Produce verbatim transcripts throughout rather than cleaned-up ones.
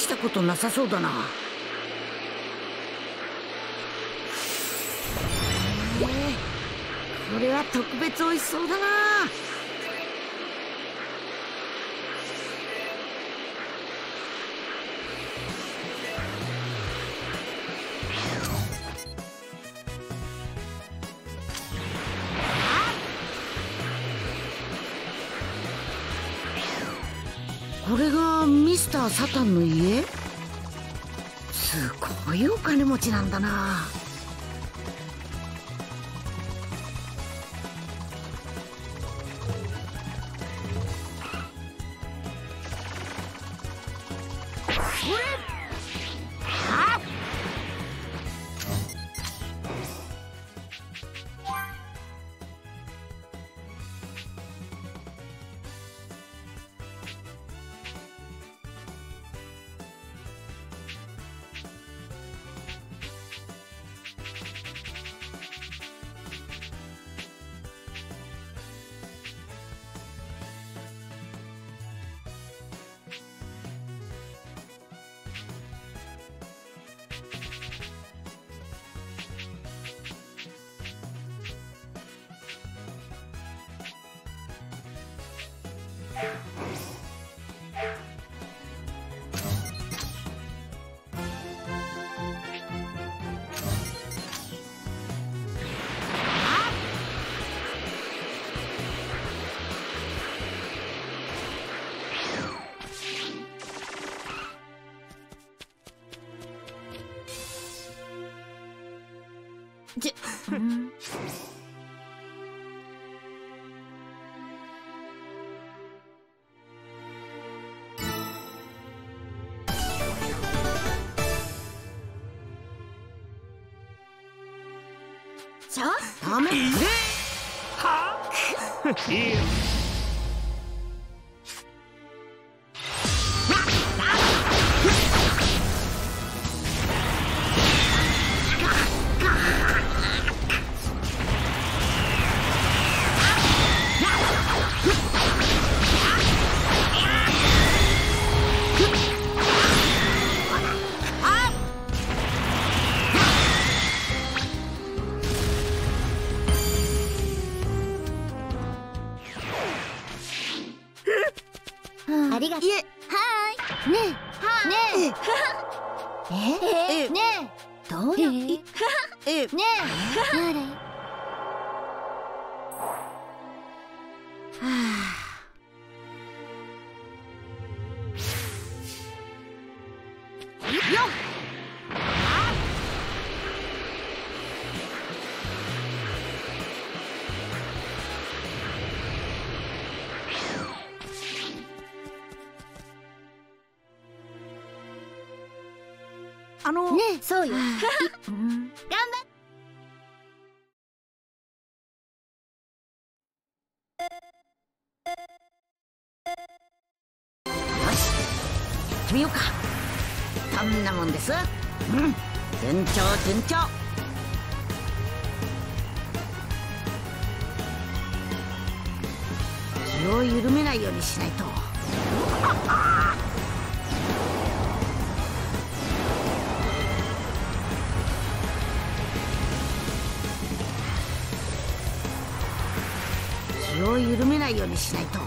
ちたことなさそうだな。えー、これは特別美味しそうだな。これがミスター・サタンの家？すごいお金持ちなんだな。じゃ、うん、じゃあダメはあありがとう。はーい。ねえ。ねえ。ええ。ねえ。どうやって。ねえ。あれ。はあ。よっ。あのねえ、そうよ。頑張っ。よし、やってみようか。こんなもんです。うん、順調順調。気を緩めないようにしないと。気を緩めないようにしないと。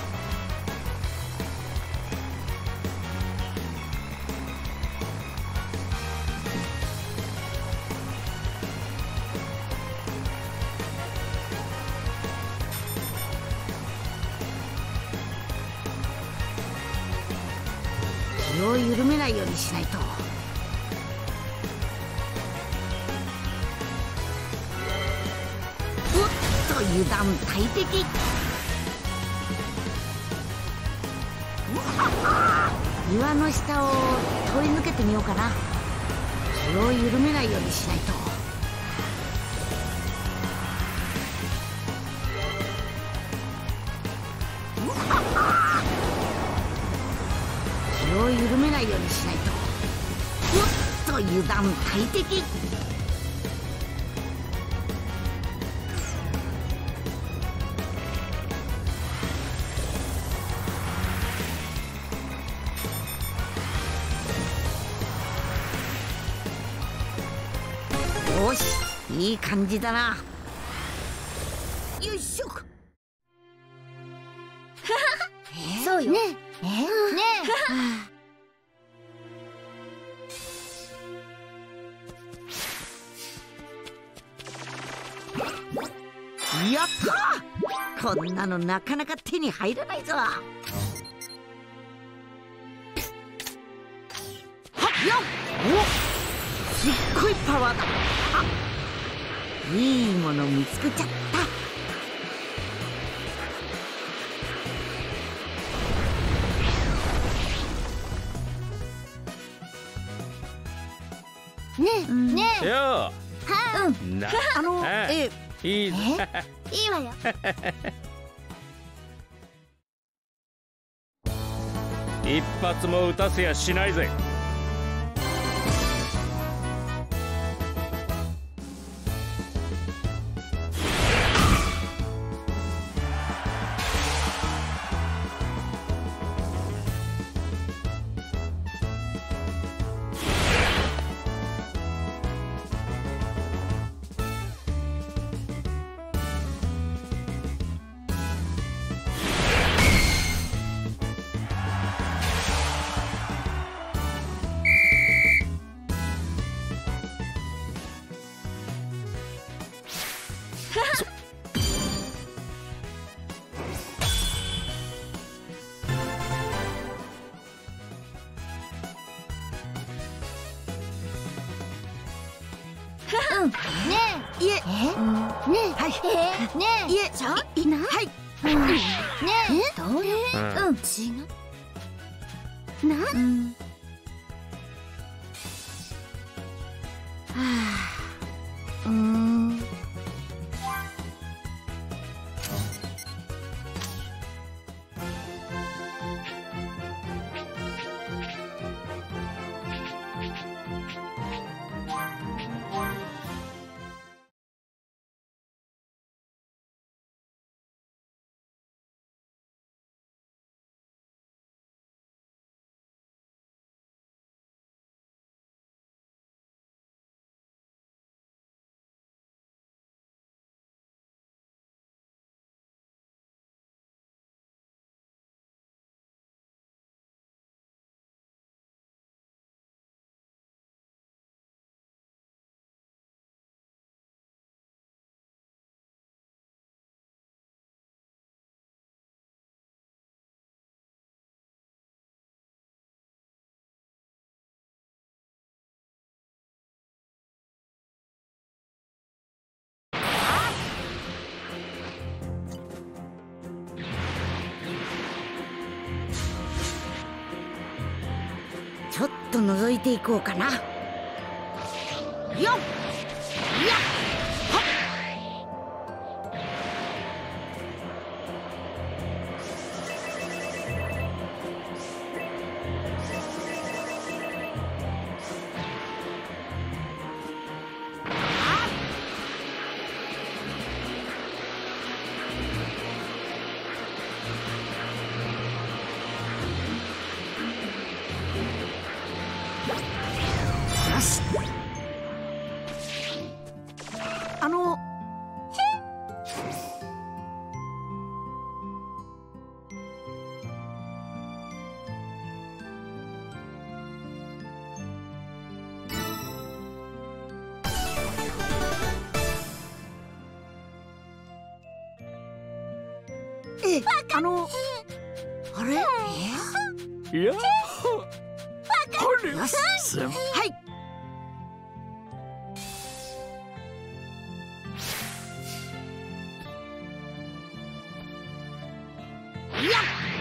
気を緩めないようにしないと。油断大敵。岩の下を通り抜けてみようかな。気を緩めないようにしないと。気を緩めないようにしないと。おっと油断大敵。 よし、いい感じだな。よいしょ。 そうよ。ねえ、ねえ。やったー！こんなのなかなか手に入らないぞ。はっよっ！お、すっごいパワーだ。あ、いいもの見つけちゃった。 ねえ、ねえ。 よはう。な、 あの、えいいぞ。 いいわよ。 一発も撃たせやしないぜ。 うん。ねえ。いえ。ねえ。はい。ねえ。いえ。ちゃいない。はい。ねえ。どう？うん。違う。な。うん。はあ。うん。 ちょっと覗いていこうかな。よっ！やっ！はっ！よし。あの。え、あの。あれ？え？ いや。 よし。はい。やっ！